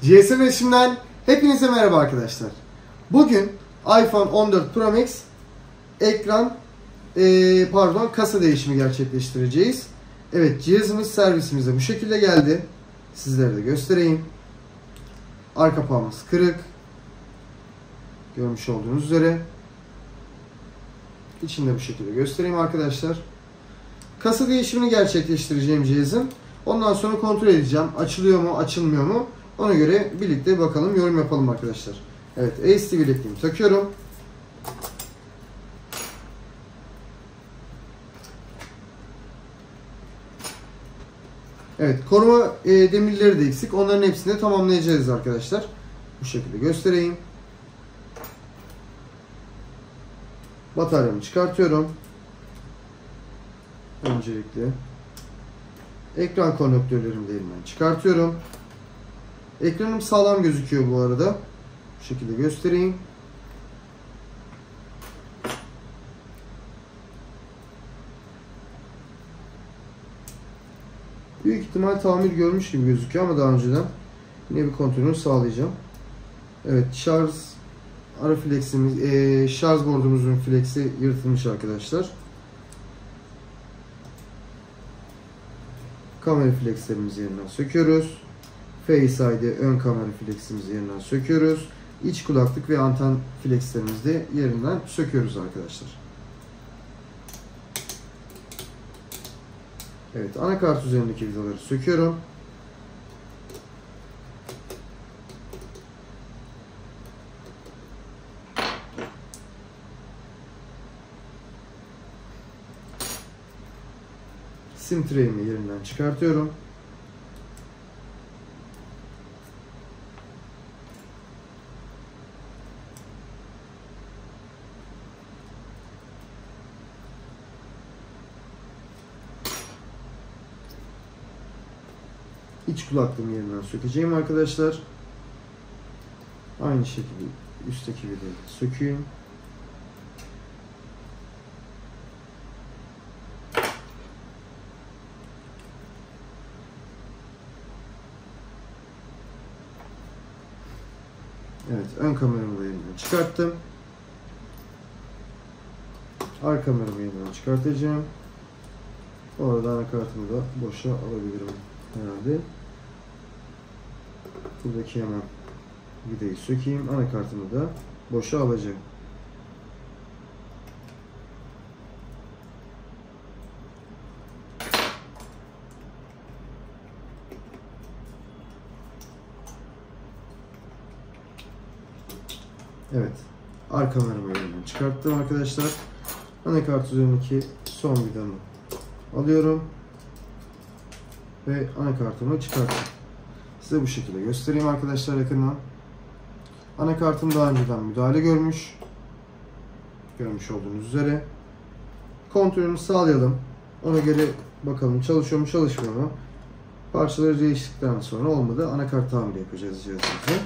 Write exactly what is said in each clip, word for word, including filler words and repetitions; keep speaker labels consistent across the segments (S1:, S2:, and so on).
S1: G S M Erişim'den hepinize merhaba arkadaşlar. Bugün iPhone on dört Pro Max ekran ee, pardon kasa değişimi gerçekleştireceğiz. Evet, cihazımız servisimizde bu şekilde geldi. Sizlere de göstereyim. Arka kapağımız kırık. Görmüş olduğunuz üzere. İçinde bu şekilde göstereyim arkadaşlar. Kasa değişimini gerçekleştireceğim cihazın. Ondan sonra kontrol edeceğim. Açılıyor mu, açılmıyor mu? Ona göre birlikte bakalım, yorum yapalım arkadaşlar. Evet, A S D bilekliğimi takıyorum. Evet, koruma e, demirleri de eksik. Onların hepsini tamamlayacağız arkadaşlar. Bu şekilde göstereyim. Bataryamı çıkartıyorum. Öncelikle ekran konnektörlerimi de elimden çıkartıyorum. Ekranım sağlam gözüküyor bu arada. Bu şekilde göstereyim. Büyük ihtimal tamir görmüş gibi gözüküyor ama daha önceden yine bir kontrolünü sağlayacağım. Evet, şarj ara fleximiz, e, şarj bordumuzun flexi yırtılmış arkadaşlar. Kamera flexlerimizi yerinden söküyoruz. Face I D ön kamera fleximizi yerinden söküyoruz. İç kulaklık ve anten flexlerimizi de yerinden söküyoruz arkadaşlar. Evet, anakart üzerindeki vidaları söküyorum. Sim tray'imi yerinden çıkartıyorum. İç kulaklığımı yerinden sökeceğim arkadaşlar. Aynı şekilde üstteki vidayı sökeyim. Evet, ön kameramı da yerinden çıkarttım. Arka kameramı yerinden çıkartacağım. Bu arada anakartımı da boşa alabilirim herhalde. Buradaki hemen vidayı sökeyim. Anakartımı da boşa alacağım. Evet. Arka kameramı yerinden çıkarttım arkadaşlar. Anakart üzerindeki son vidamı alıyorum. Ve anakartımı çıkarttım. Size bu şekilde göstereyim arkadaşlar yakından. Anakartım daha önceden müdahale görmüş. Görmüş olduğunuz üzere. Kontrolünü sağlayalım. Ona göre bakalım çalışıyor mu çalışmıyor mu. Parçaları değiştikten sonra olmadı. Anakart tamiri yapacağız cihazımızda.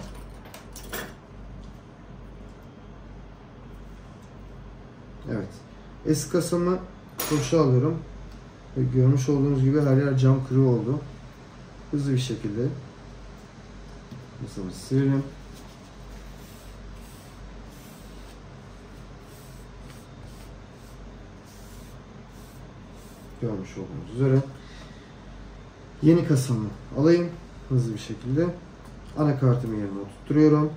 S1: Evet. Eski kasamı boşa alıyorum. Ve görmüş olduğunuz gibi her yer cam kırığı oldu. Hızlı bir şekilde kasamı silelim. Görmüş olduğunuz üzere. Yeni kasamı alayım. Hızlı bir şekilde. Anakartımı yerine oturtuyorum.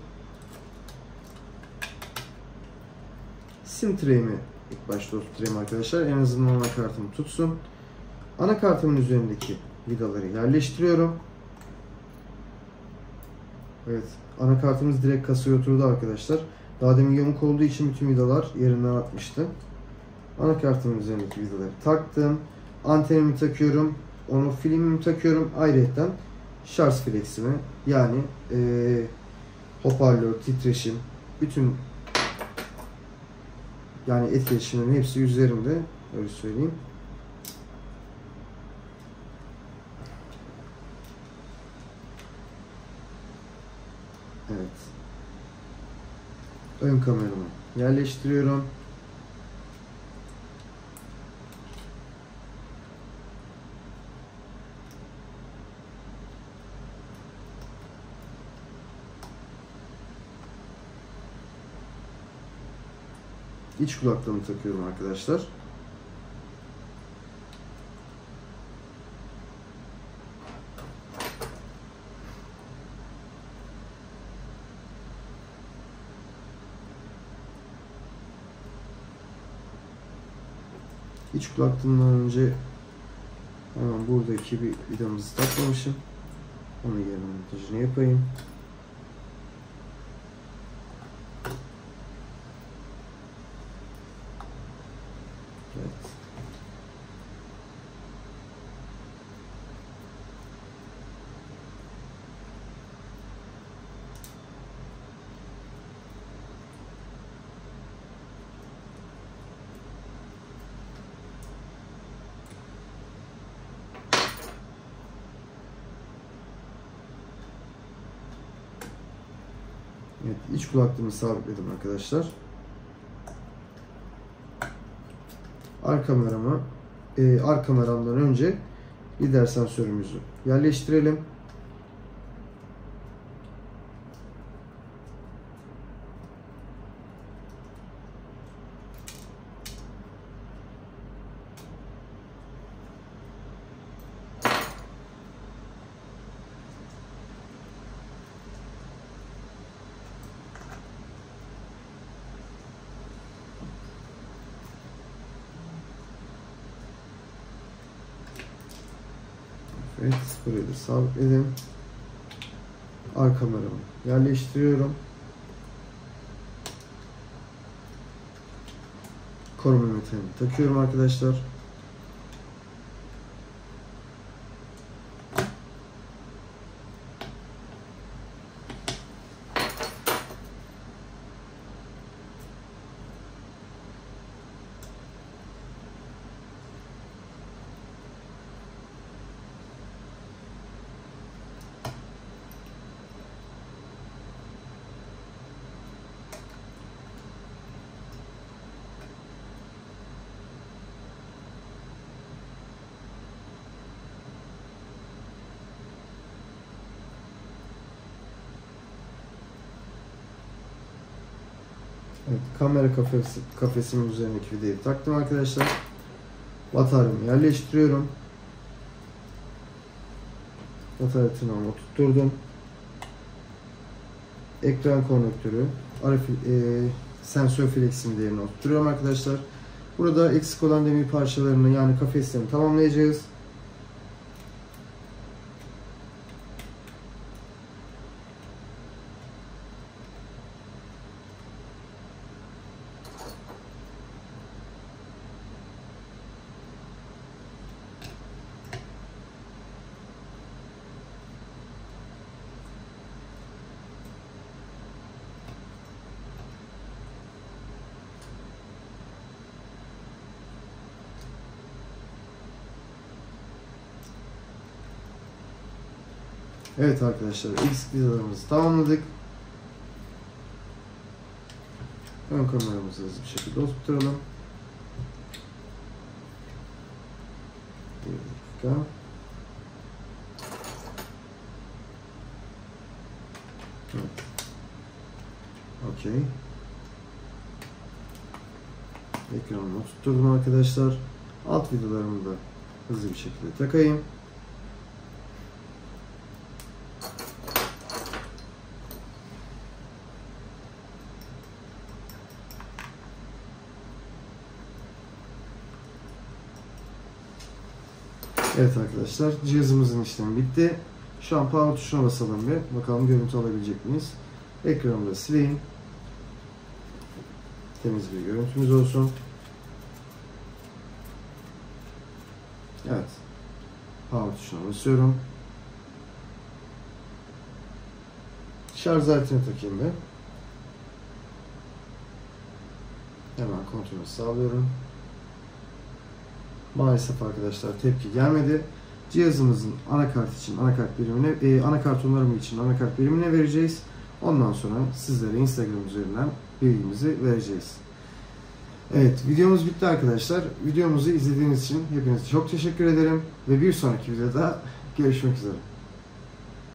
S1: Sim tray'imi ilk başta oturtayım arkadaşlar. En azından anakartımı tutsun. Anakartımın üzerindeki vidaları yerleştiriyorum. Evet, anakartımız direkt kasaya oturdu arkadaşlar. Daha demin yamuk olduğu için bütün vidalar yerinden atmıştı. Anakartımın üzerindeki vidaları taktım. Antenimi takıyorum. Onu filmimi takıyorum. Ayrıca şarj fleximi, yani ee, hoparlör, titreşim, bütün yani etkileşimlerin hepsi üzerimde, öyle söyleyeyim. Evet. Ön kameramı yerleştiriyorum. iç kulaklığımı takıyorum arkadaşlar. İç kulaklığımdan önce hemen buradaki bir vidamızı takmamışım. Onu yerine montajını yapayım. Evet. Evet, iç kulaklığımı sabitledim arkadaşlar. Arka kameramı, e, arka kameramdan önce lider sensörümüzü yerleştirelim. Evet, burayı da sabitledim. Arka kameramı yerleştiriyorum. Koruma metalini takıyorum arkadaşlar. Evet, kamera kafesi, kafesimin üzerindeki vidayı taktım arkadaşlar. Bataryamı yerleştiriyorum. Batarya tırnağımı tutturdum. Ekran konnektörü, ara e, sensör flex'in değerini oturtuyorum arkadaşlar. Burada eksik olan demir parçalarını, yani kafeslerini tamamlayacağız. Evet arkadaşlar, eksik vidalarımızı tamamladık. Ön kameramızı hızlı bir şekilde oturtalım. Bir dakika. Evet. Okey. Ekranımı tutturdum arkadaşlar. Alt vidalarımı da hızlı bir şekilde takayım. Evet arkadaşlar, cihazımızın işlemi bitti. Şu an power tuşuna basalım bir. Bakalım görüntü alabilecek miyiz? Ekranımı da sileyim. Temiz bir görüntümüz olsun. Evet. Power tuşuna basıyorum. Şarj aletini takayım bir. Hemen kontrolü sağlıyorum. Maalesef arkadaşlar tepki gelmedi. Cihazımızın anakart için anakart birimine, e, anakart onarımı için anakart birimine vereceğiz. Ondan sonra sizlere Instagram üzerinden bilgimizi vereceğiz. Evet, videomuz bitti arkadaşlar. Videomuzu izlediğiniz için hepinize çok teşekkür ederim ve bir sonraki videoda görüşmek üzere.